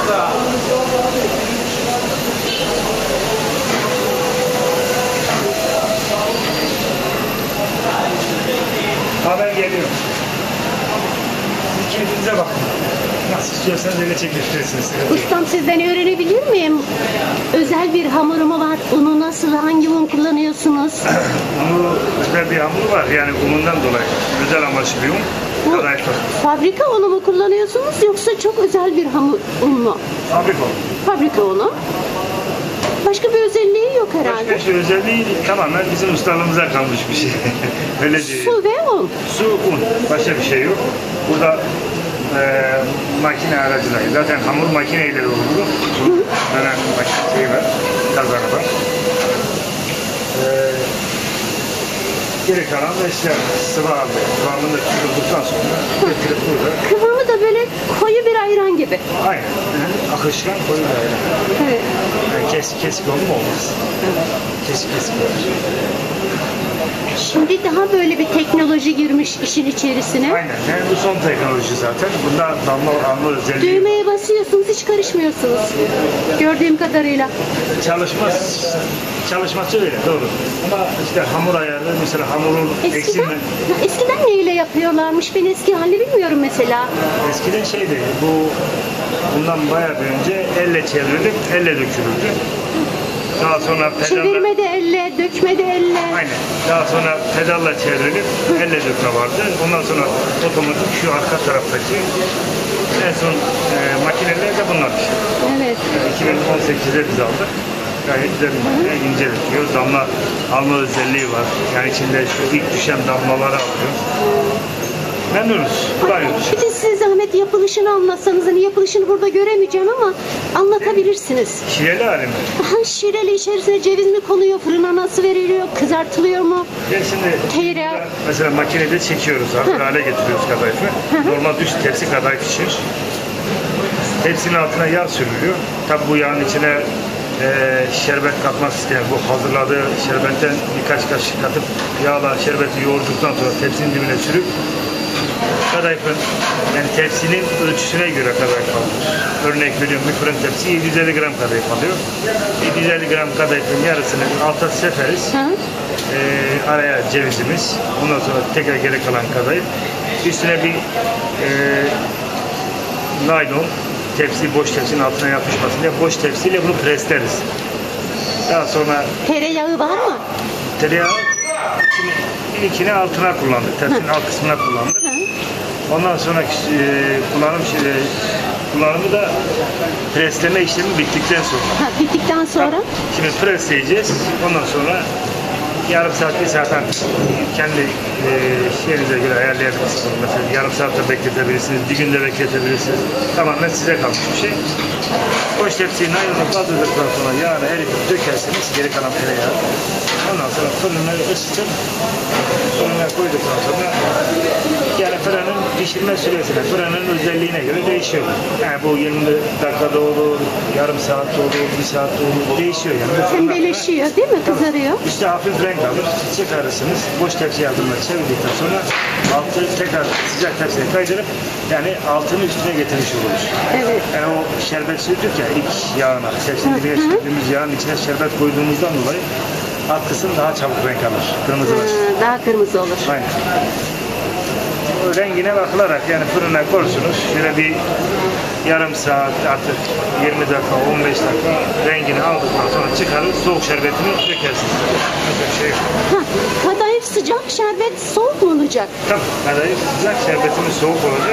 Haber geliyor. Siz kendinize bakın. Nasıl istiyorsanız öyle çekebilirsiniz. Ustam sizden öğrenebilir miyim? Özel bir hamuru mu var? Unu nasıl? Hangi un kullanıyorsunuz? Unu özel bir hamur var. Yani unundan dolayı özel amaçlı bir un. Bu Kadayıfı. fabrika unu mu kullanıyorsunuz yoksa çok özel bir un mu? Fabrika unu. Fabrika unu. Başka bir özelliği yok herhalde. Başka bir özelliği tamamen bizim ustalığımıza kalmış bir şey. Öyle değil. Su ve un. Su, un. Başka bir şey yok. Burada makine aracılığıyla. Zaten hamur makineyle olur. Hemen makine var. Kazanı var. Geri kalan da işte sıvı halde. Kıvamını da tutulduktan sonra getirip burada. Kıvamı da böyle koyu bir ayran gibi. Aynen. Akışkan koyu bir ayran. Evet. Yani kesik olmaz. Kesik olur. Şimdi daha böyle bir teknoloji girmiş işin içerisine. Aynen. Yani bu son teknoloji zaten. Bunda damla özelliği. Düğmeye basıyorsunuz, hiç karışmıyorsunuz. Gördüğüm kadarıyla. Çalışması öyle, doğru. Ama işte hamur ayarı, mesela hamurun eksilme. Eskiden neyle yapıyorlarmış? Ben eski halini bilmiyorum mesela. Eskiden şeydi, bundan bayağı bir önce elle çevrilip elle dökülürdü. Daha sonra pedalla... Çevirme de elle, dökme de elle. Aynen. Daha sonra pedalla çevrilip elle dökme vardı. Ondan sonra otomatik şu arka taraftaki en son makineler de bunlar işte. Evet. 2018'de biz aldık. Gayet güzel bir makine, ince döküyor. Damla alma özelliği var. Yani içinde şu ilk düşen damlaları alıyor. Memnunuz. Bayılıyoruz. Bir de size zahmet yapılışını anlatsanız. Hani yapılışını burada göremeyeceğim ama anlatabilirsiniz. Şireli hali mi? Şireli içerisine ceviz mi konuyor, fırına nasıl veriliyor, kızartılıyor mu? Ya şimdi Tereyağı. mesela makinede çekiyoruz, hazır hale getiriyoruz kadayıfı. Normal düz tepsi kadayıf pişir. Tepsinin altına yağ sürülüyor. Tabi bu yağın içine şerbet katmak isteyen, bu hazırladığı şerbetten birkaç kaşık katıp yağla şerbeti yoğurduktan sonra tepsinin dibine sürüp kadayıfın, yani tepsinin ölçüsüne göre kadayıf alıyor. Örnek veriyorum, bir fırın tepsi 750 gram kadayıf alıyor. 750 gram kadayıfın yarısını alta seferiz. Araya cevizimiz, ondan sonra tekrar geri kalan kadayıf. Üstüne bir naylon tepsi, boş tepsinin altına yapışmasın diye boş tepsiyle bunu presleriz. Daha sonra Tereyağı var mı? tereyağı ilkini altına kullandık. Tepsinin alt kısmına kullandık. Ondan sonraki kullanımı da presleme işlemi bittikten sonra. Bittikten sonra? Şimdi presleyeceğiz. Ondan sonra yarım saat, bir saat kendi şeyinize göre ayarlayabilirsiniz. Mesela yarım saatte bekletebilirsiniz, bir günde bekletebilirsiniz. Tamamen size kalmış bir şey. Boş tepsiyi naylonu kaldırdıktan sonra yağını eritip dökersiniz, geri kalan tereyağı. Ondan sonra fırını ısıtıp fırına koyduktan sonra yani fırının pişirme süresine, fırının özelliğine göre değişiyor. Yani bu 20 dakikada olur, yarım saatte olur, bir saatte olur, değişiyor yani. Pembeleşiyor değil mi? Kızarıyor. İşte hafif renk alır, çıkarırsınız. Boş tepsi yardımıyla çevirdikten sonra altı tekrar sıcak tepsiye kaydırıp yani altını üstüne getirmiş oluruz. Evet. Yani o şerbet sürdük ya ilk yağına, tepsinin dibine sürdüğümüz yağın içine şerbet koyduğumuzdan dolayı alt kısım daha çabuk renk alır, kırmızılaşır. Daha kırmızı olur. Aynen. O rengine bakılarak yani fırına koysunuz. Şöyle bir yarım saat artık 20 dakika 15 dakika rengini aldıktan sonra çıkarır soğuk şerbetini dökersiniz. Böyle şey. Kadayıf sıcak, şerbet soğuk mu olacak? Tabii kadayıf sıcak, şerbetimiz soğuk olacak.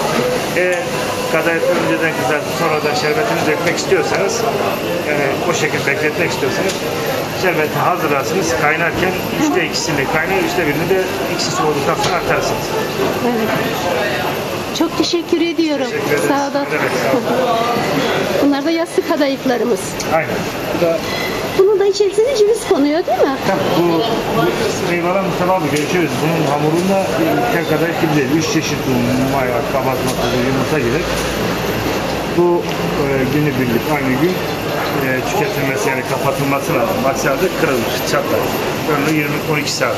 Kadayıfı önceden kızartıp sonradan şerbetini dökmek istiyorsanız yani o şekilde bekletmek istiyorsanız şerbeti hazırlarsınız. Kaynarken 3'te 2'sini kaynar, 3'te 1'ini de ikisi soğuduktan sonra atarsınız. Evet. Çok teşekkür ediyorum. Teşekkür ederiz. Sağ olun. Evet, sağ olun. Bunlar da yassı kadayıflarımız. Aynen. Bu da Bunun da içerisine ceviz konuyor değil mi? bu eyvallah Mustafa abi görüşürüz. Bunun hamurunda tek kadayıf gibi değil. 3 çeşit maya, kabartma tozu, yumurta gelir. Bu günübirlik aynı gün tüketilmesi yani kapatılması lazım. Aksi halde kırılır, çatlar. Ömrü 20-12 saat.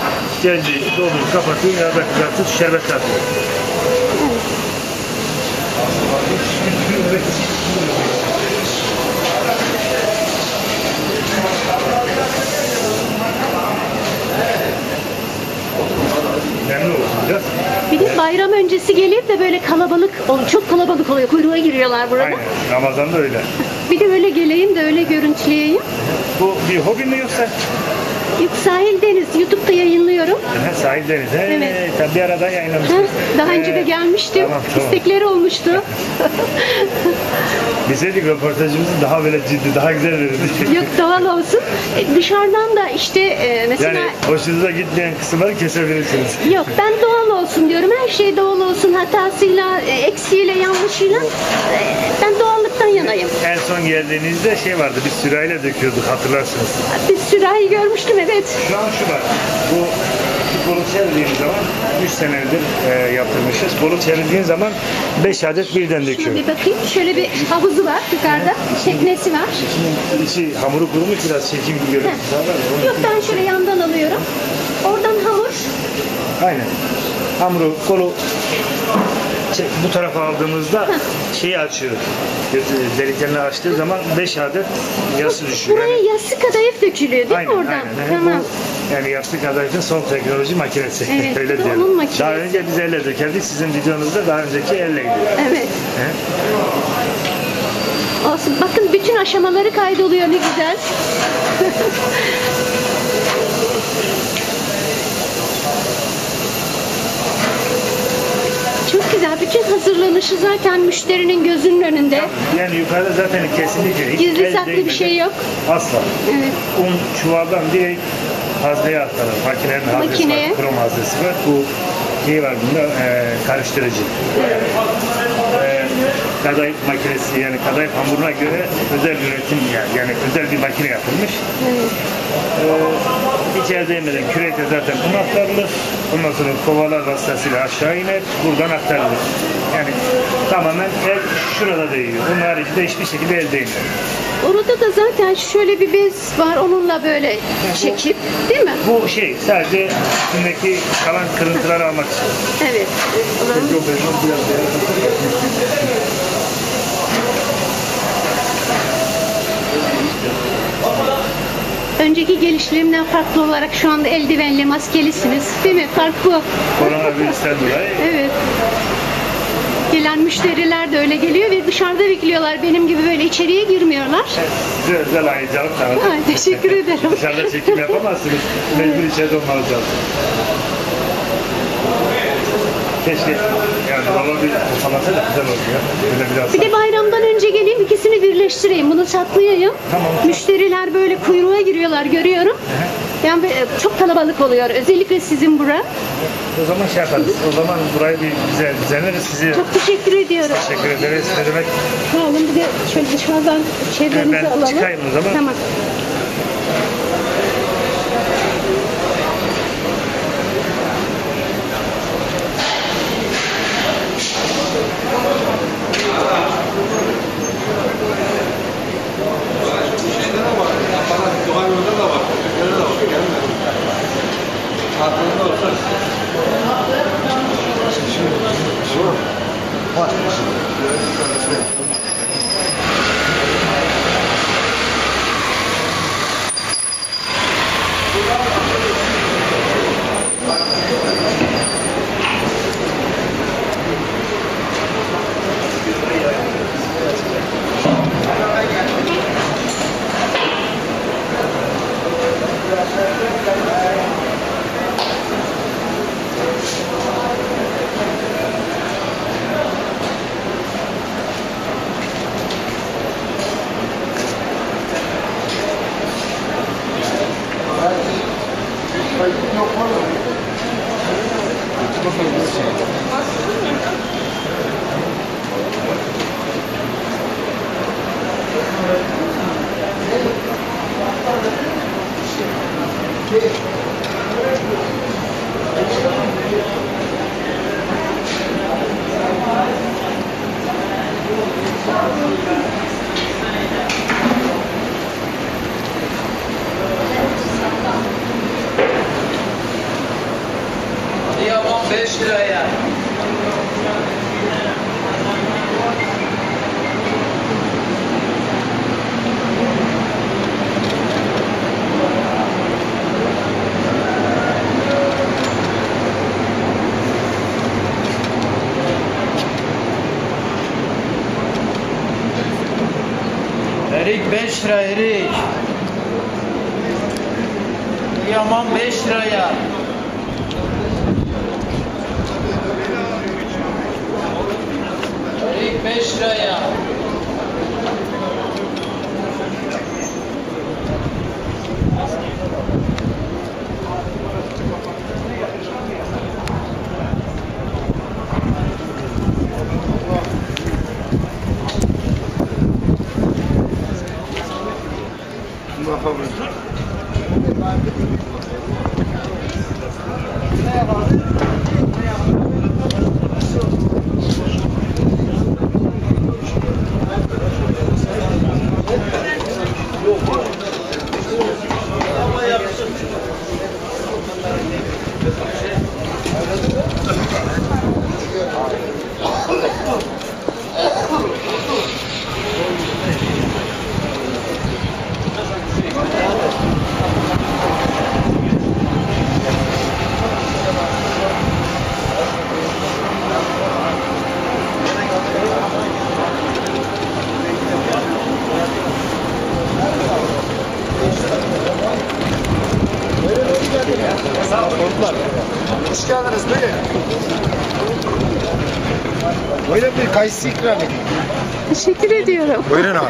Geldi, doldur, kapatıyor, yağda kızartıp şerbet atıyor. Memnun oldum biraz. Bir de bayram öncesi gelip de böyle kalabalık, çok kalabalık oluyor. Kuyruğa giriyorlar burada. Aynen. Ramazan'da öyle. Bir de öyle geleyim de öyle görüntüleyeyim. Bu bir hobi mi yoksa? Yok, Sahil Deniz. YouTube'da yayınlıyorum. Sahil Deniz. Evet. Tabii bir arada yayınlamıştık. Daha önce de gelmiştim. Tamam. İstekleri olmuştu. Bilseydik röportajımızı daha böyle ciddi, daha güzel verirdik. Yok, doğal olsun. Dışarıdan da işte mesela... Yani hoşunuza gitmeyen kısımları kesebilirsiniz. Yok, ben doğal olsun diyorum. Her şey doğal olsun. Hatasıyla, eksiğiyle, yanlışıyla. Ben doğallıktan yanayım. En son geldiğinizde şey vardı, biz sürahiyle döküyorduk, hatırlarsınız. Bir sürahi görmüştüm, evet. Şu an şu var, bu kolu çevirdiğimiz zaman 3 senedir yaptırmışız. Kolu çevirdiğin zaman 5 adet birden Şuna döküyor. bir bakayım. Şöyle bir havuzu var yukarıda. Teknesi var. İçi hamuru kurumuş, biraz çekim bir görüntüsü var. Onu- Yok, ben şöyle yandan alıyorum. Oradan hamur. Aynen. Hamuru, kolu bu tarafa aldığımızda şeyi açıyor. Deliklerini açtığı zaman 5 adet yası düşüyor. Buraya yassı kadayıf dökülüyor değil mi oradan? Tamam. Yani yassı kadayıfın son teknoloji makinesi. Evet, Öyle bu da diyelim. onun makinesi. Daha önce biz elle dökerdik. Sizin videonuzda daha önceki elleydi. Evet. He? Olsun. Bakın bütün aşamaları kaydoluyor, ne güzel. Çok güzel. Bütün hazırlanışı zaten müşterinin gözünün önünde. Yani yukarıda zaten kesinlikle hiç Gizli el saklı bir değmeden şey yok. Asla. Evet. Un çuvaldan direkt hazneye aktarır. Makinenin haznesi Makineye. var, krom haznesi var. Bu şey var bunda, karıştırıcı. Kadayıf makinesi, yani kadayıf hamuruna göre özel bir üretim, yani özel bir makine yapılmış. Evet. Hiç değmeden kürekle zaten un aktarılır. Ondan sonra kovalar vasıtasıyla aşağı iner, buradan aktarılır. Yani tamamen el şurada değiyor. Onun haricinde hiçbir şekilde el değmiyor. Orada da zaten şöyle bir bez var. Onunla böyle çekip, değil mi? Bu şey sadece üstündeki kalan kırıntıları almak için. Evet. Önceki gelişlerimden farklı olarak şu anda eldivenli, maskelisiniz. Değil mi? Fark bu. Koronavirüsten dolayı. Evet. Gelen müşteriler de öyle geliyor ve dışarıda bekliyorlar. Benim gibi böyle içeriye girmiyorlar. Size özel ayrıcalık tanıdım. Ay, teşekkür ederim. Dışarıda çekim yapamazsınız. Mecbur içeride olmanız lazım. Keşke yani dolaba bir ortaması da güzel olur ya. Böyle biraz Bir de bayramdan önce geleyim, ikisini birleştireyim. Bunu saklayayım. Tamam. Müşteriler böyle kuyruğa giriyorlar, görüyorum. Yani çok kalabalık oluyor. Özellikle sizin bura. o zaman şey yaparız. O zaman burayı bir güzel düzenleriz. Sizi Çok teşekkür ediyorum. teşekkür ederiz. Ne demek? Sağ olun. Bir de şöyle dışarıdan çevrenizi Ben alalım. çıkayım o zaman. Tamam. Ya 15 liraya. 5 lira erik. Yaman 5 liraya. Erik 5 liraya. Hoş geldiniz beyim. Böyle bir kayısı ikram edeyim. Teşekkür ediyorum. Buyurun abi.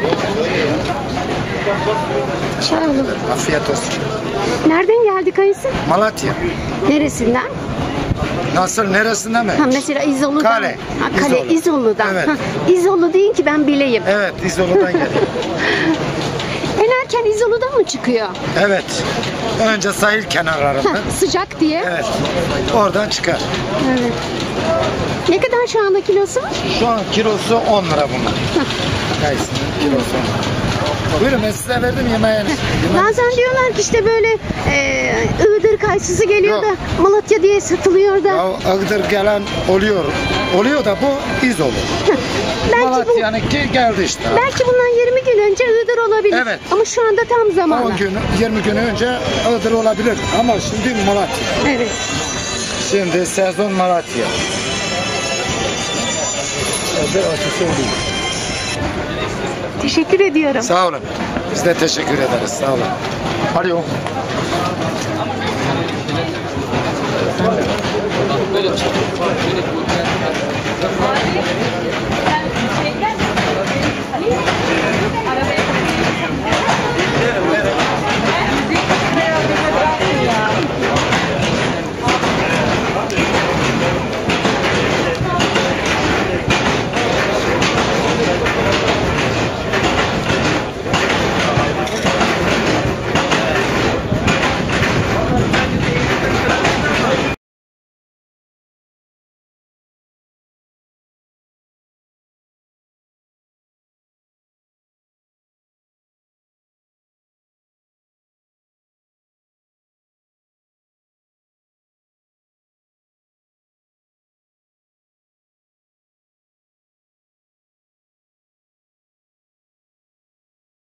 Sağ olun. Afiyet olsun. Nereden geldi kayısı? Malatya. Neresinden? Nasıl, neresinden mi? Ha, mesela İzolu'dan. Kale. Ha, Kale İzolu. İzolu'dan. Evet. Ha, İzolu deyin ki ben bileyim. Evet, İzolu'dan geliyor. En erken İzolu'dan mı çıkıyor? Evet. Önce sahil Ha, kenarlarında. sıcak diye. Evet. Oradan çıkar. Evet. Ne kadar şu anda kilosu? Şu an kilosu 10 lira bunlar. Kayısının kilosu 10 lira. Buyurun, ben size verdim yemeğinizi. Bazen diyorlar ki işte böyle Iğdır kayısısı geliyor Yok. da Malatya diye satılıyor da. Ya Iğdır gelen oluyor. Oluyor da bu İzolu. belki bu, Malatya'nınki geldi işte. belki bundan 20 gün önce Iğdır olabilir. Evet. Ama şu anda tam zamanı. 10 gün, 20 gün önce Iğdır olabilir. Ama şimdi Malatya. Evet. Şimdi sezon Malatya. Teşekkür ediyorum. Sağ olun. Biz de teşekkür ederiz. Sağ olun. Alo.